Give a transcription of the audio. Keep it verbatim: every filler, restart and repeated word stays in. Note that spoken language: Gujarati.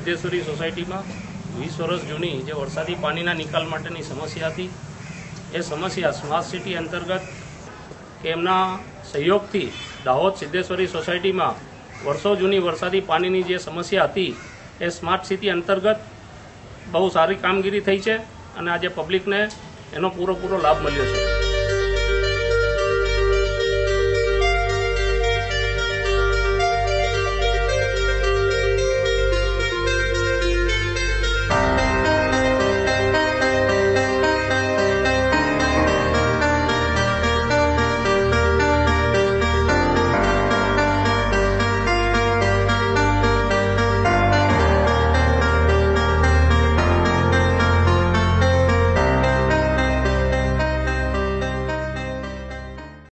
સિદ્ધેશ્વરી સોસાયટીમાં વીસ વર્ષ જૂની જે વરસાદી પાણીના નિકાલ માટેની સમસ્યા હતી એ સમસ્યા સ્માર્ટ સિટી અંતર્ગત કે એમના સહયોગથી દાહોદ સિદ્ધેશ્વરી સોસાયટીમાં વર્ષો જૂની વરસાદી પાણીની જે સમસ્યા હતી એ સ્માર્ટ સિટી અંતર્ગત બહુ સારી કામગીરી થઈ છે અને આજે પબ્લિકને એનો પૂરો પૂરો લાભ મળ્યો છે।